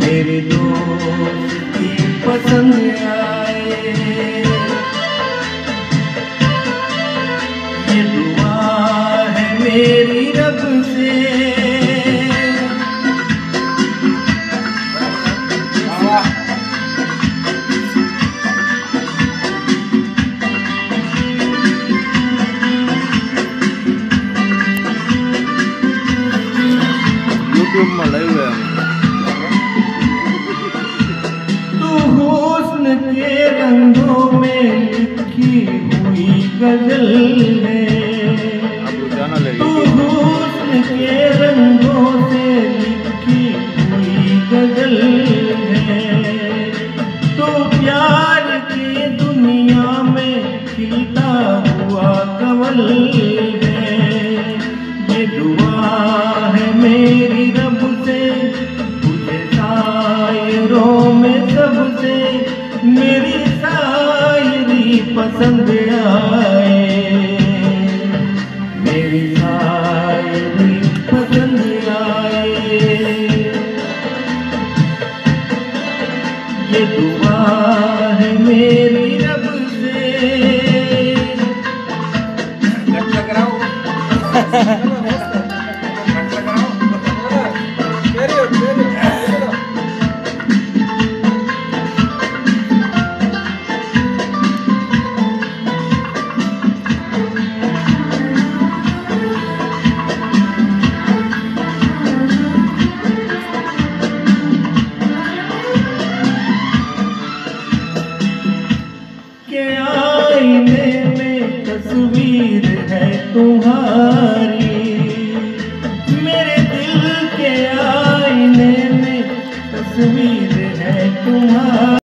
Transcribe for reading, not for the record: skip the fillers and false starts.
मेरी दोस्ती पसंद आए। ये दुआ है मेरी रब से, YouTube में लाइव है। तू हुस्न के रंगों में लिखी हुई गजल है, तू हुस्न के रंगों से लिखी हुई गजल है। तो प्यार की दुनिया में खिलता हुआ कमल है। ये दुआ है मेरी रब से, तुझे शायरों में सबसे मेरी शायरी पसंद आए। मेरी शायरी पसंद आए। ये दुआ है मेरी रब से। के आईने में तस्वीर है तुम्हारी, मेरे दिल के आईने में तस्वीर है तुम्हारी।